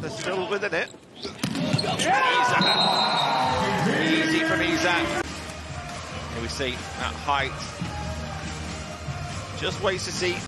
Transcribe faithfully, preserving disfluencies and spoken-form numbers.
they're still within it. Isac. Easy from Isac. Here we see that height. Just waits to see.